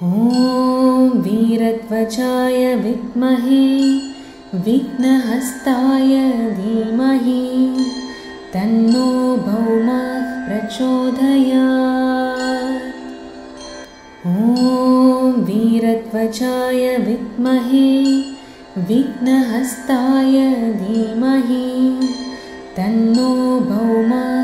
ॐ वीरध्वजाय विद्महे विघ्नहस्ताय धीमहि तन्नो भौमः प्रचोदयात्। ॐ वीरध्वजाय विद्महे विघ्नहस्ताय धीमहि तन्नो भौमः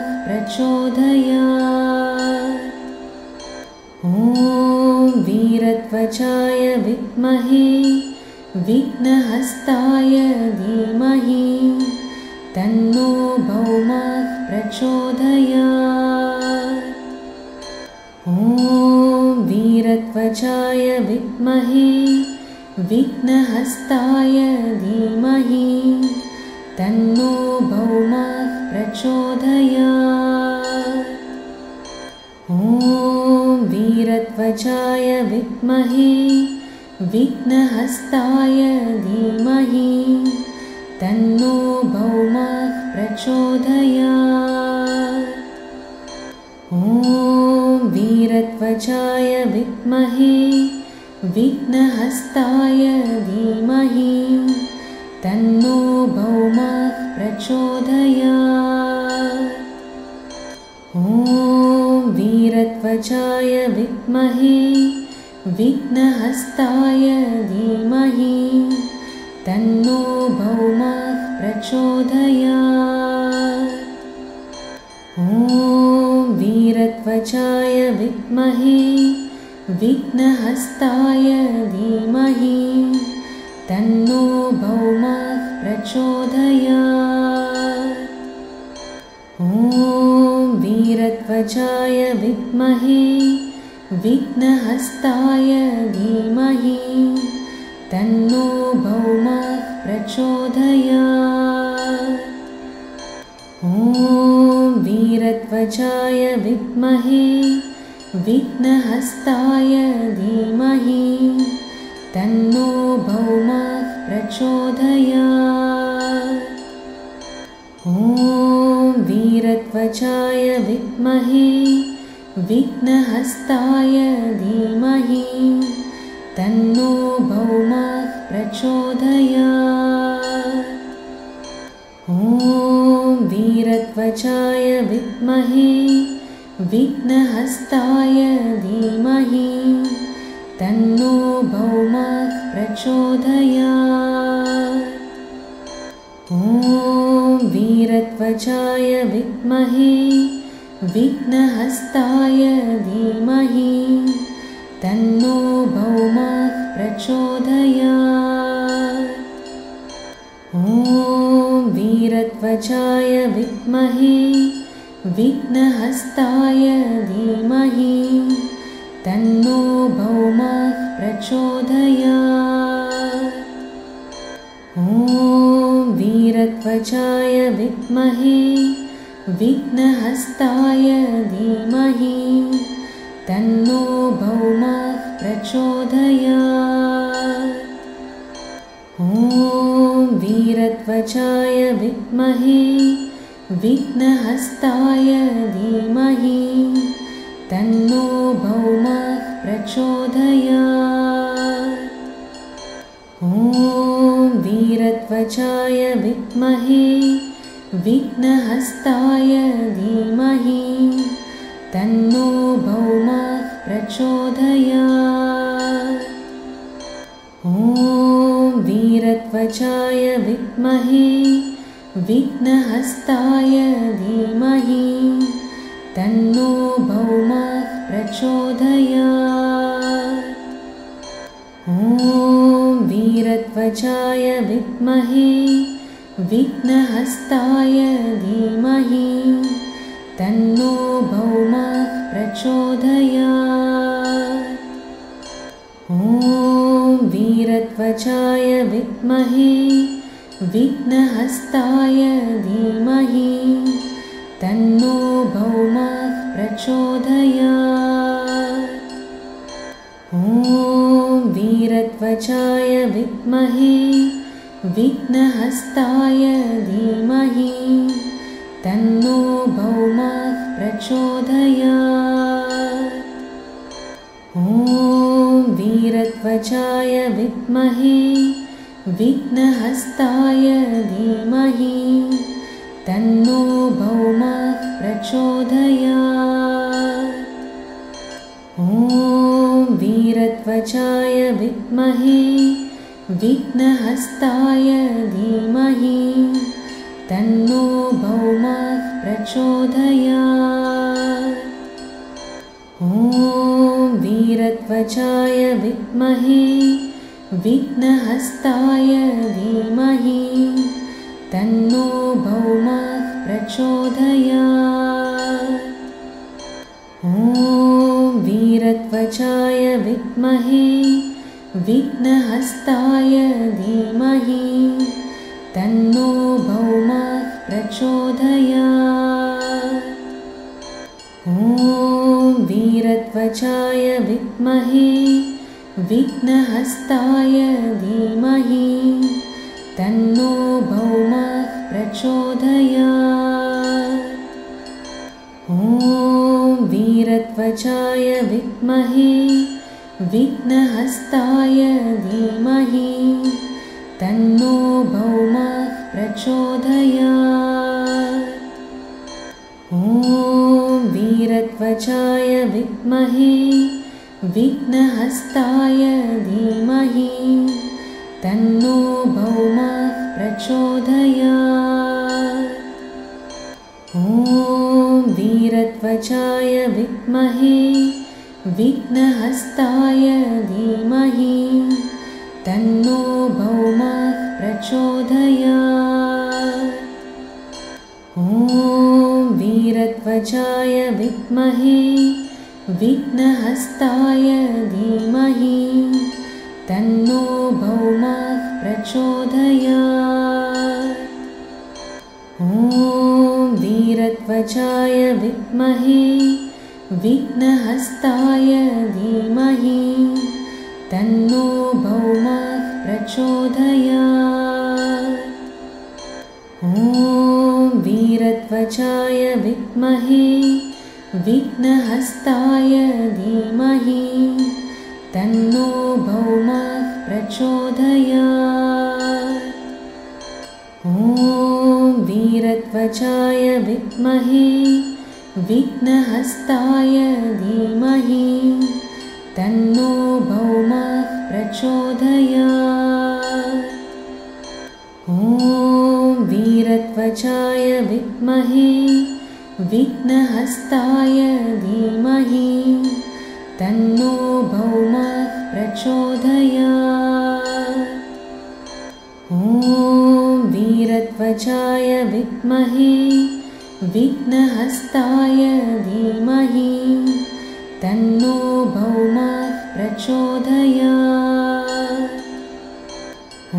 प्रचोदयात्। ॐ वीरध्वजाय विद्महे विघ्नहस्ताय धीमहि तन्नो भौमः प्रचोदयात्। ॐ वीरध्वजाय विद्महे विघ्नहस्ताय धीमहि तन्नो भौमः प्रचोदयात्। ॐ वीरध्वजाय विद्महे विघ्नहस्ताय धीमहि तन्नो भौमः प्रचोदयात्। ॐ वीरध्वजाय विद्महे विघ्नहस्ताय धीमहि तन्नो भौमः प्रचोदयात्। ॐ वीरध्वजाय विद्महे विघ्नहस्ताय धीमहि तन्नो भौमः प्रचोदयात्। ॐ वीरध्वजाय विद्महे विघ्नहस्ताय धीमहि तन्नो भौमः प्रचोदयात्। ॐ वीरध्वजाय विद्महे विघ्नहस्ताय धीमहि तन्नो भौमः प्रचोदयात्। ॐ वीरध्वजाय विद्महे विघ्नहस्ताय धीमहि तन्नो भौमः प्रचोदयात्। ॐ वीरध्वजाय विद्महे विघ्नहस्ताय धीमहि तन्नो भौमः प्रचोदयात्। ॐ वीरध्वजाय विद्महे विघ्नहस्ताय धीमहि तन्नो भौमः प्रचोदयात्। ॐ वीरध्वजाय विद्महे विघ्नहस्ताय धीमहि तन्नो भौमः प्रचोदयात्। ॐ वीरध्वजाय विद्महे विघ्नहस्ताय धीमहि तन्नो भौमः प्रचोदयात्। ॐ वीरध्वजाय विद्महे विघ्नहस्ताय धीमहि तन्नो भौमः प्रचोदयात्। ॐ वीरध्वजाय विद्महे विघ्नहस्ताय धीमहि तन्नो भौमः प्रचोदयात्। ॐ वीरध्वजाय विद्महे विघ्नहस्ताय धीमहि तन्नो भौमः प्रचोदयात्। ॐ वीरध्वजाय विद्महे विघ्नहस्ताय धीमहि तन्नो भौमः प्रचोदयात्। ॐ वीरध्वजाय विद्महे विघ्नहस्ताय धीमहि तन्नो भौमः प्रचोदयात्। ॐ वीरध्वजाय विद्महे विघ्नहस्ताय धीमहि तन्नो भौमः प्रचोदयात्। ॐ वीरध्वजाय विद्महे विघ्नहस्ताय धीमहि तन्नो भौमः प्रचोदयात्। ॐ वीरध्वजाय विद्महे विघ्नहस्ताय धीमहि तन्नो भौमः प्रचोदयात्। ॐ वीरध्वजाय विद्महे विघ्नहस्ताय धीमहि तन्नो भौमः प्रचोदयात्। ॐ वीरध्वजाय विद्महे विघ्नहस्ताय धीमहि तन्नो भौमः प्रचोदयात्। ॐ वीरध्वजाय विद्महे विघ्नहस्ताय धीमहि तन्नो भौमः प्रचोदयात्। ॐ वीरध्वजाय विद्महे विघ्नहस्ताय धीमहि तन्नो भौमः प्रचोदयात्। ॐ वीरध्वजाय विद्महे विघ्नहस्ताय धीमहि तन्नो भौमः प्रचोदयात्। ॐ वीरध्वजाय विद्महे विघ्नहस्ताय धीमहि तन्नो भौमः प्रचोदयात्। ॐ वीरध्वजाय विद्महे विघ्नहस्ताय धीमहि तन्नो भौमः प्रचोदयात्। ॐ वीरध्वजाय विद्महे विघ्नहस्ताय धीमहि तन्नो भौमः प्रचोदयात्। ॐ वीरध्वजाय विद्महे विघ्नहस्ताय धीमहि तन्नो भौमः प्रचोदयात्। ॐ वीरध्वजाय विद्महे विघ्नहस्ताय धीमहि तन्नो भौमः प्रचोदयात्। ॐ वीरध्वजाय विद्महे विघ्नहस्ताय धीमहि तन्नो भौमः प्रचोदयात्। ॐ वीरध्वजाय विद्महे विघ्नहस्ताय धीमहि तन्नो भौमः प्रचोदयात्। ॐ वीरध्वजाय विद्महे विघ्नहस्ताय धीमहि तन्नो भौमः प्रचोदयात्। ॐ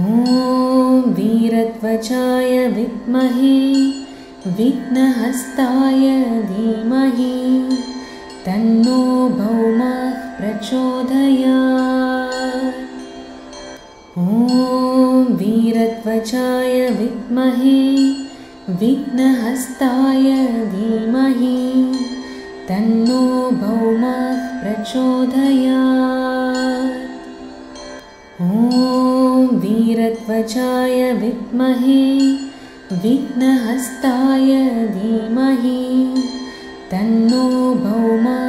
वीरध्वजाय विद्महे विघ्नहस्ताय धीमहि तन्नो भौमः प्रचोदयात्। ॐ वीरध्वजाय विद्महे विघ्नहस्ताय धीमहि तन्नो भौमः प्रचोदयात्। ॐ वीरध्वजाय विद्महे विघ्नहस्ताय धीमहि तन्नो भौमः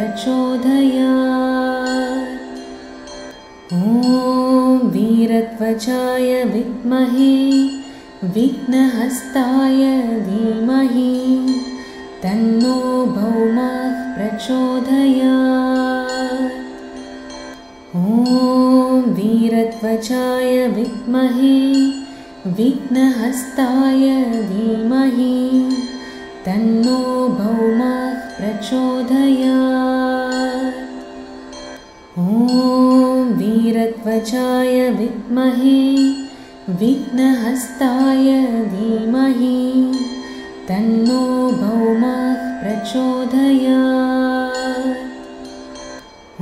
प्रचोदयात्। ॐ वीरध्वजाय विद्महे विघ्नहस्ताय धीमहि तन्नो भौमः प्रचोदयात्। ॐ वीरध्वजाय विद्महे विघ्नहस्ताय धीमहि तन्नो भौमः प्रचोदयात्। ॐ वीरध्वजाय विद्महे विघ्नहस्ताय धीमहि तन्नो भौमः प्रचोदयात्। ॐ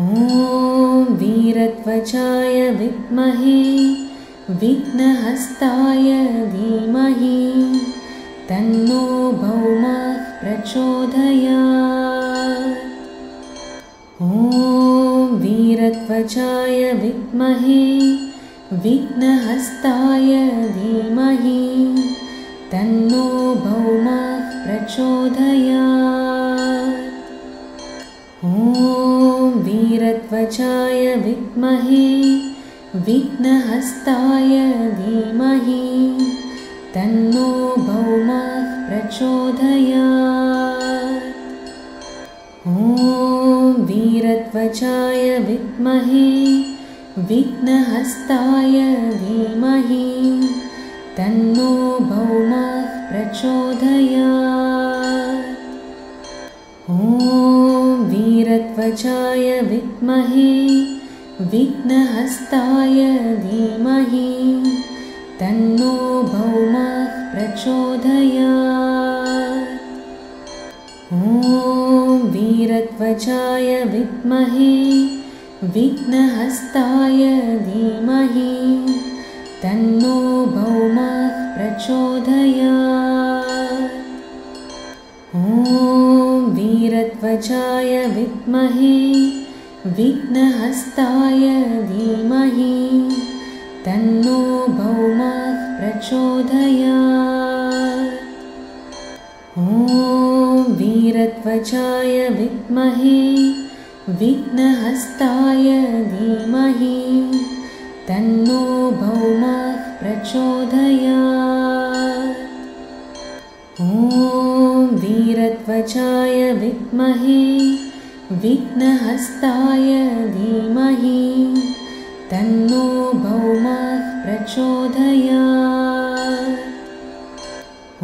वीरध्वजाय विद्महे विघ्नहस्ताय धीमहि तन्नो भौमः प्रचोदयात्। ॐ वीरध्वजाय विद्महे विघ्नहस्ताय धीमहि तन्नो भौमः प्रचोदयात्। ॐ वीरध्वजाय विद्महे विघ्नहस्ताय धीमहि तन्नो भौमः प्रचोदयात्। ॐ वीरध्वजाय विद्महे विघ्नहस्ताय धीमहि तन्नो भौमः प्रचोदयात्। ॐ वीरध्वजाय विद्महे विघ्नहस्ताय धीमहि तन्नो भौमः प्रचोदयात्। ॐ वीरध्वजाय विद्महे विघ्नहस्ताय धीमहि तन्नो भौमः प्रचोदयात्। ॐ वीरध्वजाय विद्महे विघ्नहस्ताय धीमहि तन्नो भौमः प्रचोदयात्। ॐ वीरध्वजाय विद्महे विघ्नहस्ताय धीमहि तन्नो भौमः प्रचोदयात्। ॐ वीरध्वजाय विद्महे विघ्नहस्ताय धीमहि तन्नो भौमः प्रचोदयात्। ॐ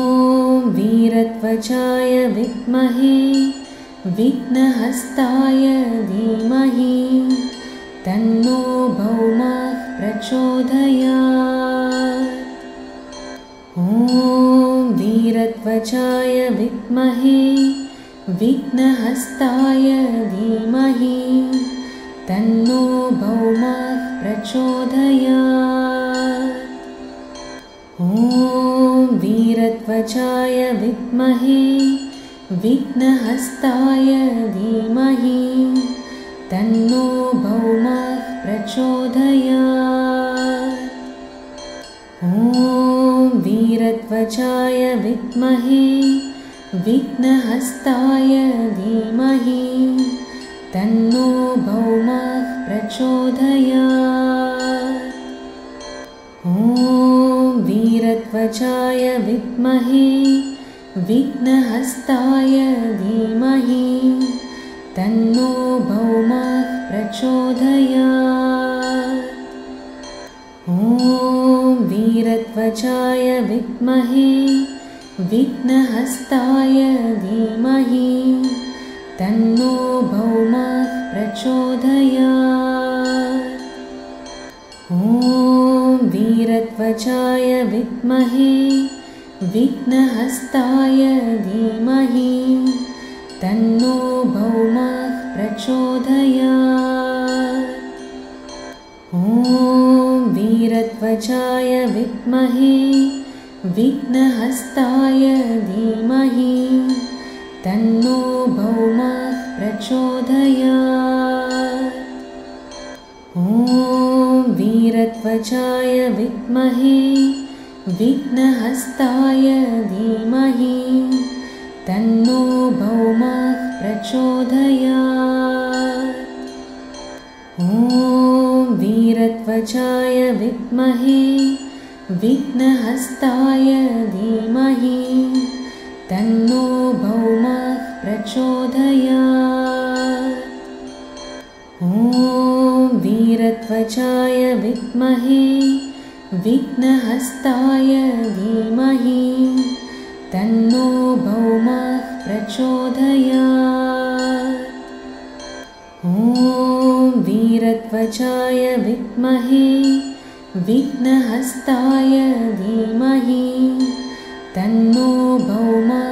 वीरध्वजाय विद्महे विघ्नहस्ताय धीमहि तन्नो भौमः प्रचोदयात्। ॐ वीरध्वजाय विद्महे विघ्नहस्ताय धीमहि तन्नो भौमः प्रचोदयात्। ॐ वीरध्वजाय विद्महे विघ्नहस्ताय धीमहि तन्नो भौमः प्रचोदयात्। ॐ वीरध्वजाय विद्महे विघ्नहस्ताय धीमहि तन्नो भौमः प्रचोदयात्। ॐ वीरध्वजाय विद्महे विघ्नहस्ताय धीमहि तन्नो भौमः प्रचोदयात्। ॐ वीरध्वजाय विद्महे विघ्नहस्ताय धीमहि तन्नो भौमः प्रचोदयात्। ॐ वीरध्वजाय विद्महे विघ्नहस्ताय धीमहि तन्नो भौमः प्रचोदयात्। ॐ वीरध्वजाय विद्महे विघ्नहस्ताय धीमहि तन्नो भौमः प्रचोदयात्। ॐ वीरध्वजाय विद्महे विघ्नहस्ताय धीमहि तन्नो भौमः प्रचोदयात्। ॐ वीरध्वजाय विद्महे विघ्नहस्ताय धीमहि तन्नो भौमः प्रचोदयात्। ॐ वीरध्वजाय विद्महे विघ्नहस्ताय धीमहि तन्नो भौमः प्रचोदयात्। ॐ वीरध्वजाय विद्महे विघ्नहस्ताय धीमहि तन्नो भौमः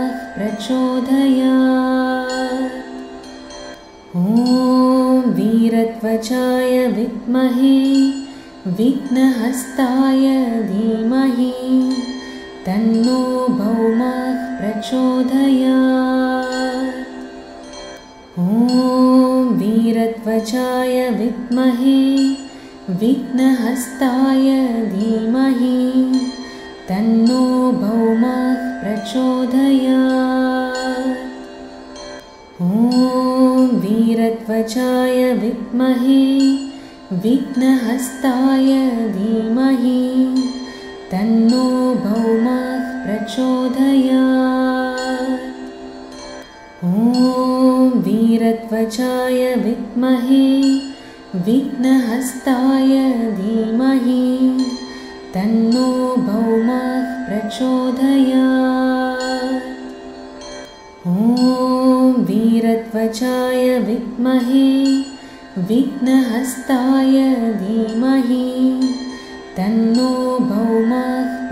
प्रचोदयात्। ॐ वीरध्वजाय विद्महे विघ्नहस्ताय धीमहि तन्नो भौमः प्रचोदयात्। ॐ वीरध्वजाय वीरध्वजाय विद्महे विघ्नहस्ताय धीमहि तन्नो भौमः प्रचोदयात्। ॐ वीरध्वजाय विद्महे विघ्नहस्ताय धीमहि तन्नो भौमः प्रचोदयात्। ॐ वीरध्वजाय विद्महे विघ्नहस्ताय धीमहि तन्नो भौमः प्रचोदयात्। ॐ वीरध्वजाय विद्महे विघ्नहस्ताय धीमहि तन्नो भौमः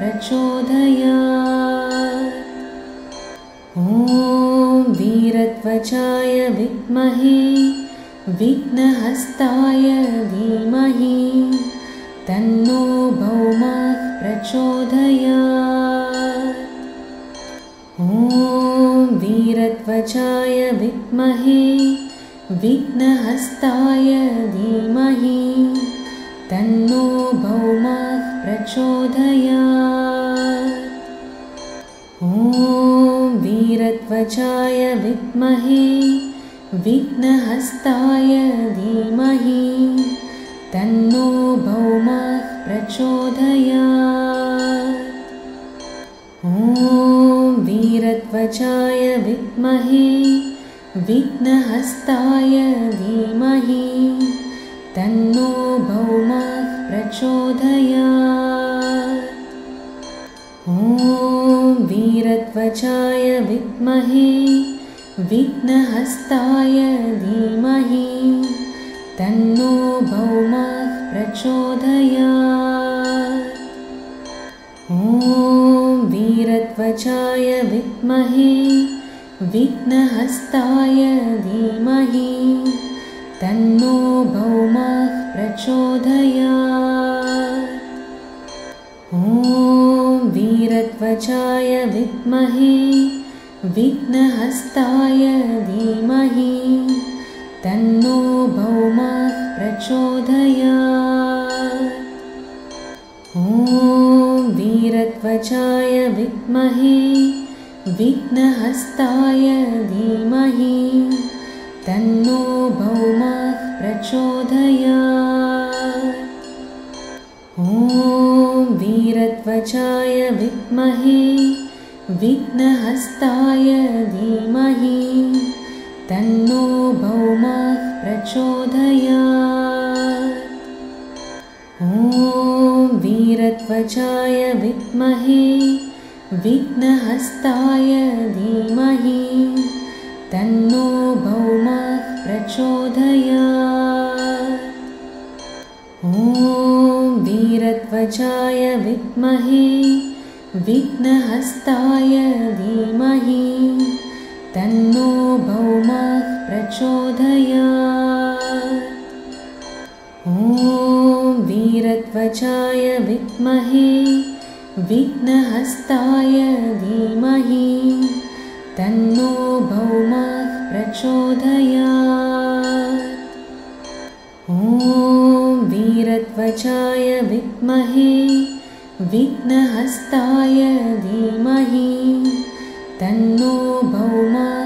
प्रचोदयात्। ॐ वीरध्वजाय विद्महे विघ्नहस्ताय धीमहि तन्नो भौमः प्रचोदयात्। ॐ वीरध्वजाय विद्महे विघ्नहस्ताय धीमहि तन्नो भौमः प्रचोदयात्। ॐ वीरध्वजाय विद्महे विघ्नहस्ताय धीमहि तन्नो भौमः प्रचोदयात्। ॐ वीरध्वजाय विद्महे विघ्नहस्ताय धीमहि तन्नो भौमः प्रचोदयात्। ॐ वीरध्वजाय विद्महे विघ्नहस्ताय धीमहि तन्नो भौमः प्रचोदयात्। ॐ वीरध्वजाय विद्महे विघ्नहस्ताय धीमहि तन्नो भौमः प्रचोदयात्। ॐ वीरध्वजाय विद्महे विघ्नहस्ताय धीमहि तन्नो भौमः प्रचोदयात्। ॐ वीरध्वजाय विद्महे विघ्नहस्ताय धीमहि तन्नो भौमः प्रचोदयात्। ॐ वीरध्वजाय विद्महे विघ्नहस्ताय धीमहि तन्नो भौमः प्रचोदयात्। ॐ वीरध्वजाय विद्महे विघ्नहस्ताय धीमहि तन्नो भौमः प्रचोदयात्। ॐ वीरध्वजाय विद्महे विघ्नहस्ताय धीमहि तन्नो भौमः प्रचोदयात्। ॐ वीरध्वजाय विद्महे विघ्नहस्ताय धीमहि तन्नो भौमः प्रचोदयात्। ॐ वीरध्वजाय विद्महे विघ्नहस्ताय धीमहि तन्नो भौमः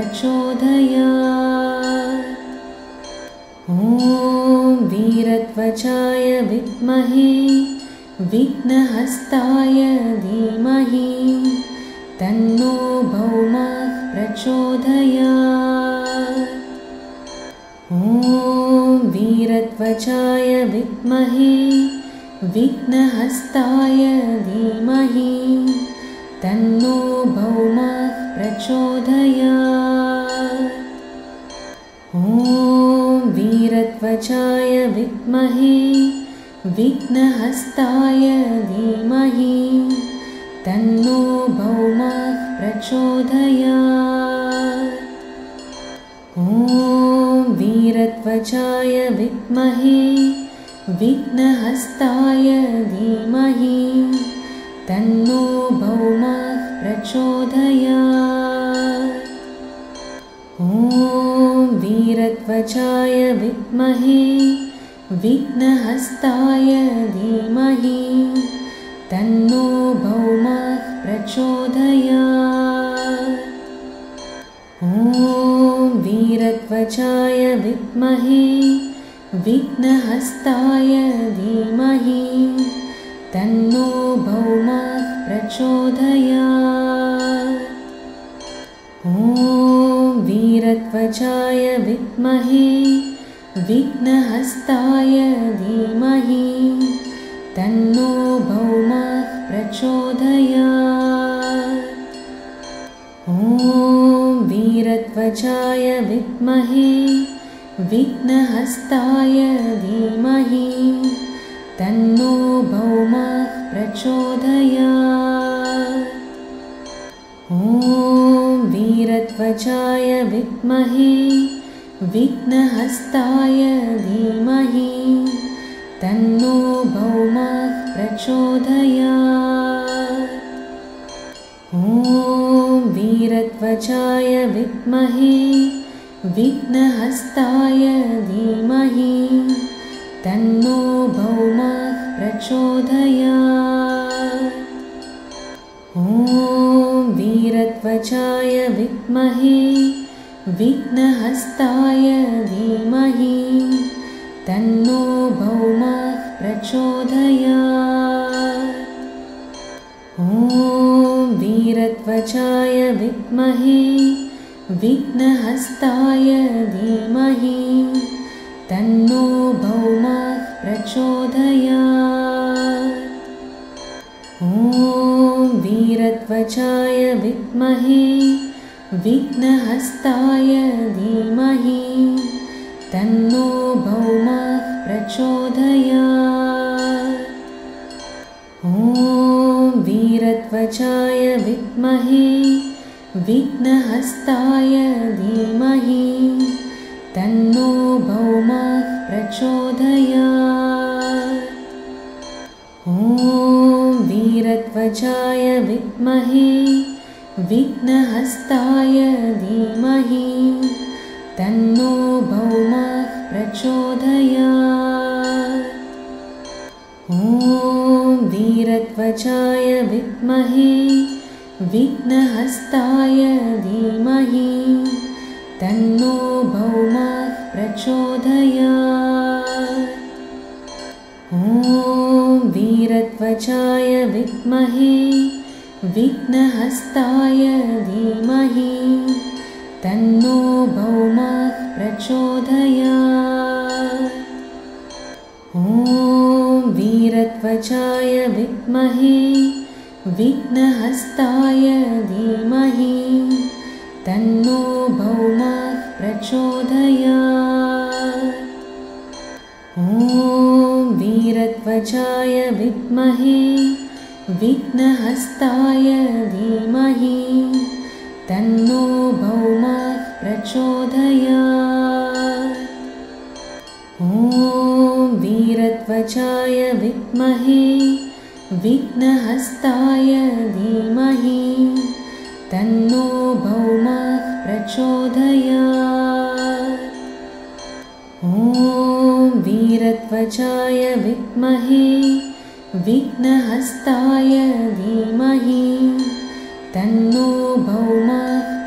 प्रचोदयात्। ॐ वीरध्वजाय विद्महे विघ्नहस्ताय धीमहि तन्नो भौमः प्रचोदयात्। ॐ वीरध्वजाय विद्महे विघ्नहस्ताय धीमहि तन्नो भौमः प्रचोदयात्। ॐ वीरध्वजाय विद्महे विघ्नहस्ताय धीमहि तन्नो भौमः प्रचोदयात्। ॐ वीरध्वजाय विद्महे विघ्नहस्ताय धीमहि तन्नो भौमः प्रचोदयात्। ॐ वीरध्वजाय विद्महे विघ्नहस्ताय धीमहि तन्नो भौमः प्रचोदयात्। ॐ वीरध्वजाय विद्महे विघ्नहस्ताय धीमहि तन्नो भौमः प्रचोदयात्। ॐ वीरध्वजाय विद्महे विघ्नहस्ताय धीमहि तन्नो भौमः प्रचोदयात्। ॐ वीरध्वजाय विद्महे विघ्नहस्ताय धीमहि तन्नो भौमः प्रचोदयात्। ॐ वीरध्वजाय विद्महे विघ्नहस्ताय धीमहि तन्नो भौमः प्रचोदयात्। ॐ वीरध्वजाय विद्महे विघ्नहस्ताय धीमहि तन्नो भौमः प्रचोदयात्। ॐ वीरध्वजाय विद्महे विघ्नहस्ताय धीमहि तन्नो भौमः प्रचोदयात्। ॐ वीरध्वजाय विद्महे विघ्नहस्ताय धीमहि तन्नो भौमः प्रचोदयात्। ॐ वीरध्वजाय विद्महे विघ्नहस्ताय धीमहि तन्नो भौमः प्रचोदयात्। ॐ वीरध्वजाय विद्महे विघ्नहस्ताय धीमहि तन्नो भौमः प्रचोदयात्। ॐ वीरध्वजाय विद्महे विघ्नहस्ताय धीमहि तन्नो भौमः प्रचोदयात्। ॐ वीरध्वजाय विद्महे विघ्नहस्ताय धीमहि तन्नो भौमः प्रचोदयात्। ॐ वीरध्वजाय विद्महे विघ्नहस्ताय धीमहि तन्नो भौमः प्रचोदयात्। ॐ वीरध्वजाय विद्महे विघ्नहस्ताय धीमहि तन्नो भौमः प्रचोदयात्। ॐ वीरध्वजाय विद्महे विघ्नहस्ताय धीमहि तन्नो भौमः प्रचोदयात्। ॐ वीरध्वजाय विद्महे विघ्नहस्ताय धीमहि तन्नो भौमः प्रचोदयात्। ॐ वीरध्वजाय विद्महे विघ्नहस्ताय धीमहि तन्नो भौमः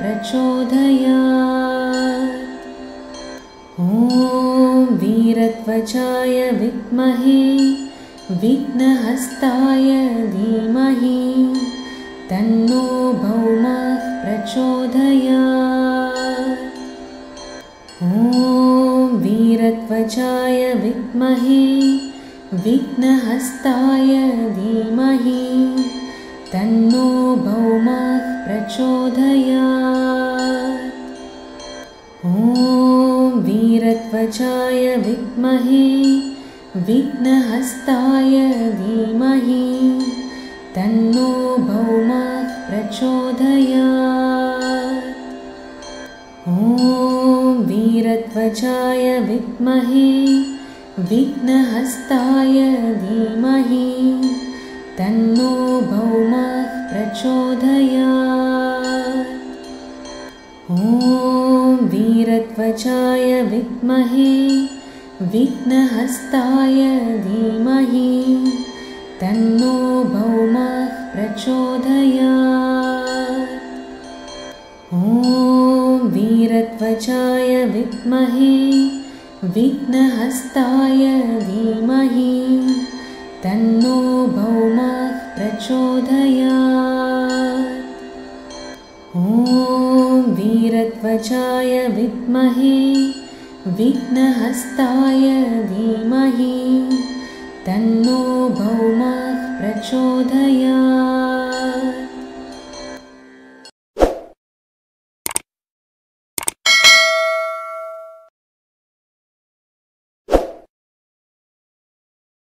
प्रचोदयात्। ॐ वीरध्वजाय विद्महे विघ्नहस्ताय धीमहि तन्नो भौमः प्रचोदयात्। ॐ वीरध्वजाय विद्महे विघ्नहस्ताय धीमहि तन्नो भौमः प्रचोदयात्। ॐ वीरध्वजाय विद्महे विघ्नहस्ताय धीमहि तन्नो भौमः प्रचोदयात्। ॐ वीरध्वजाय विद्महे विघ्नहस्ताय धीमहि तन्नो भौमः प्रचोदयात्। ॐ वीरध्वजाय वीरत्वचाय विद्महे विघ्नहस्ताय धीमहि तन्नो भौमः प्रचोदयात्। ॐ वीरत्वचाय विद्महे विघ्नहस्ताय धीमहि तन्नो भौमः प्रचोदयात्। ॐ वीरत्वचाय विद्महे विघ्नहस्ताय धीमहि तन्नो भौमः प्रचोदयात्।